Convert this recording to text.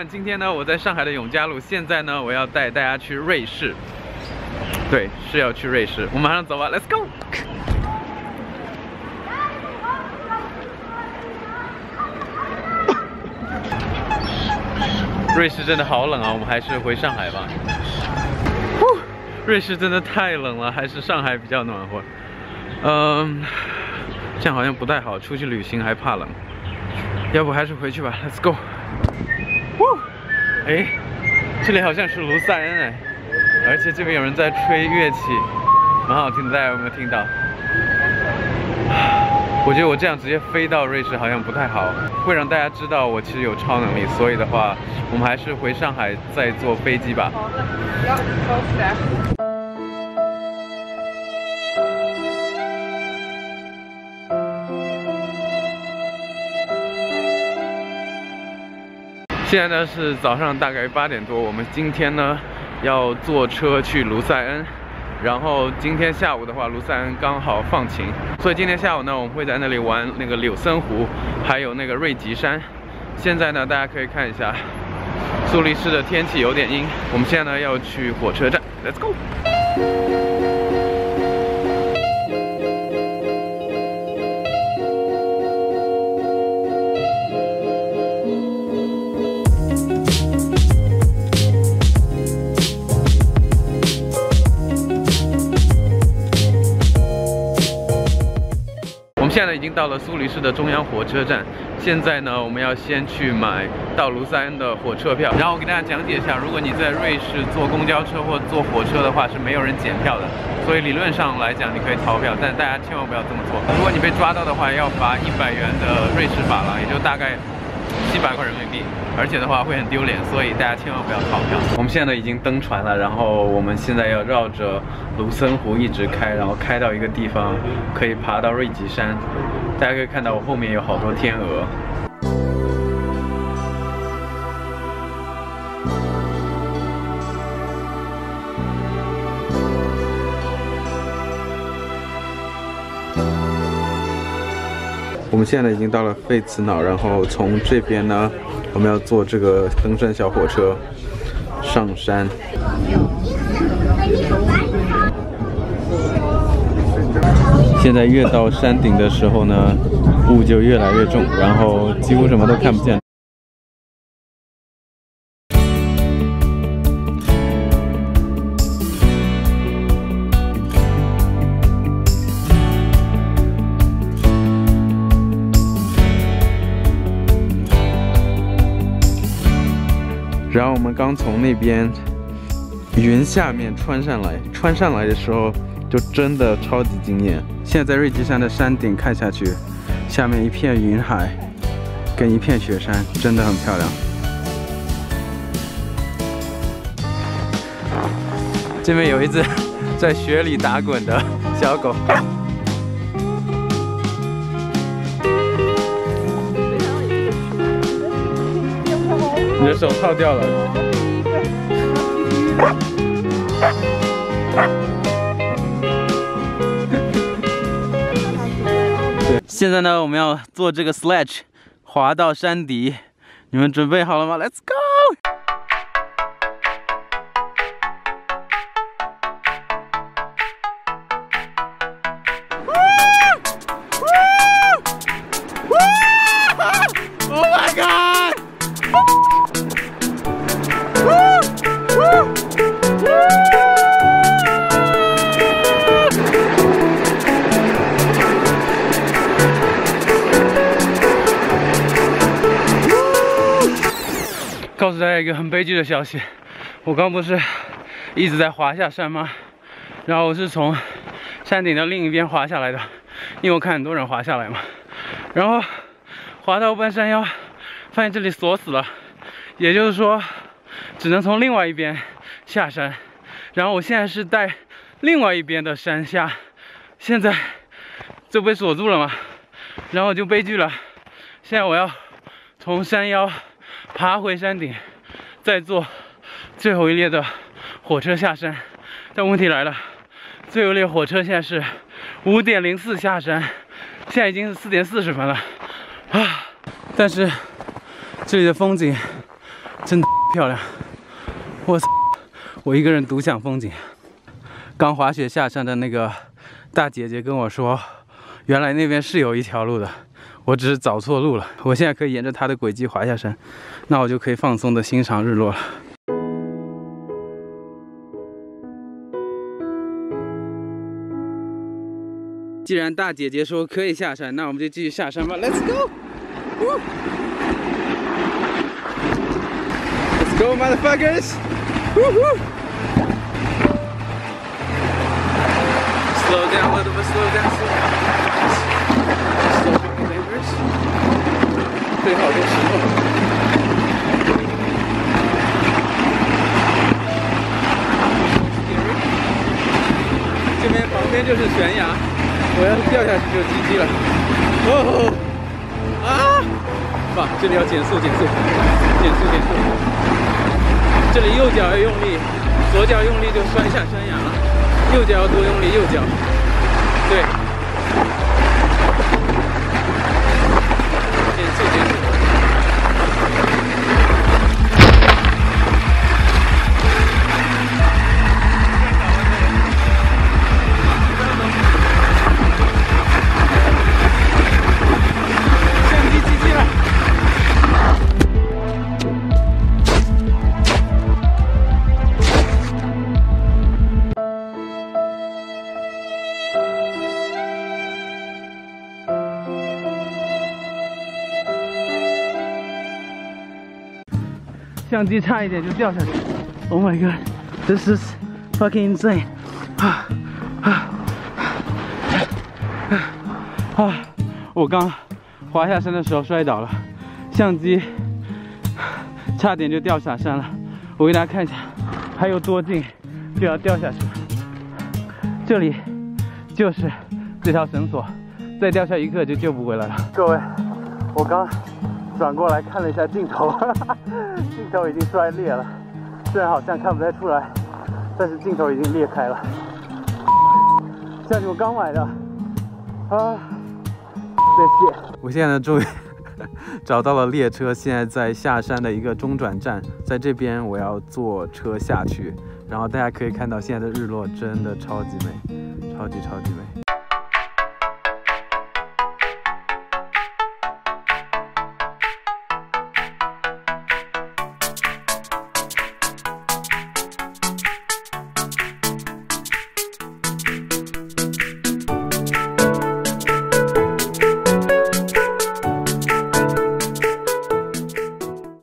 们，今天呢我在上海的永嘉路，现在呢我要带大家去瑞士。对，是要去瑞士，我们马上走吧 ，Let's go。瑞士真的好冷啊，我们还是回上海吧。瑞士真的太冷了，还是上海比较暖和。这样好像不太好，出去旅行还怕冷。要不还是回去吧 ，Let's go。哎，这里好像是卢塞恩哎，而且这边有人在吹乐器，蛮好听的，大家有没有听到？我觉得我这样直接飞到瑞士好像不太好，会让大家知道我其实有超能力，所以的话，我们还是回上海再坐飞机吧。现在呢是早上大概8点多，我们今天呢要坐车去卢塞恩。然后今天下午的话，卢塞恩刚好放晴，所以今天下午呢，我们会在那里玩那个柳森湖，还有那个瑞吉山。现在呢，大家可以看一下，苏黎世的天气有点阴。我们现在呢要去火车站 ，Let's go。现在呢已经到了苏黎世的中央火车站，现在呢我们要先去买到卢塞恩的火车票，然后我给大家讲解一下，如果你在瑞士坐公交车或坐火车的话是没有人检票的，所以理论上来讲你可以逃票，但大家千万不要这么做。如果你被抓到的话，要罚100元的瑞士法郎，也就大概700块人民币，而且的话会很丢脸，所以大家千万不要逃票。我们现在呢已经登船了，然后我们现在要绕着卢森湖一直开，然后开到一个地方可以爬到瑞吉山。大家可以看到我后面有好多天鹅。我们现在已经到了费茨瑙，然后从这边呢，我们要坐这个登山小火车上山。现在越到山顶的时候呢，雾就越来越重，然后几乎什么都看不见。然后我们刚从那边云下面穿上来的时候，就真的超级惊艳。现在在瑞吉山的山顶看下去，下面一片云海，跟一片雪山，真的很漂亮。这边有一只在雪里打滚的小狗。你的手套掉了。对，现在呢，我们要坐这个 sledge 滑到山底，你们准备好了吗 ？Let's go！ Oh my god！告诉大家一个很悲剧的消息，我刚不是一直在滑下山吗？然后我是从山顶的另一边滑下来的，因为我看很多人滑下来嘛。然后滑到半山腰，发现这里锁死了，也就是说只能从另外一边下山。然后我现在是在另外一边的山下，现在就被锁住了嘛，然后就悲剧了。现在我要从山腰爬回山顶，再坐最后一列的火车下山。但问题来了，最后一列火车现在是5点04下山，现在已经是4点40分了啊！但是这里的风景真的漂亮！我操，我一个人独享风景。刚滑雪下山的那个大姐姐跟我说，原来那边是有一条路的，我只是找错路了。我现在可以沿着她的轨迹滑下山，那我就可以放松的欣赏日落了。既然大姐姐说可以下山，那我们就继续下山吧。Let's go! Let's go, motherfuckers! Woohoo! Slow down a little bit, slow down, slow down. Slow down, neighbors. 最好的时候。这边旁边就是悬崖，我要是掉下去就 GG 了。哦啊！哇，这里要减速，减速，减速，减速。这里右脚要用力，左脚用力就摔下山崖了。右脚要多用力，右脚，对，减速，减速。相机机器了。相机差一点就掉下去 ！Oh my god, this is fucking insane！ 我刚滑下山的时候摔倒了，相机差点就掉下山了。我给大家看一下，还有多近就要掉下去了。这里就是这条绳索，再掉下一刻就救不回来了。各位，我刚转过来看了一下镜头，镜头已经摔裂了，虽然好像看不太出来，但是镜头已经裂开了。相机我刚买的，啊，谢谢。我现在终于找到了列车，现在在下山的一个中转站，在这边我要坐车下去，然后大家可以看到现在的日落真的超级美，超级美。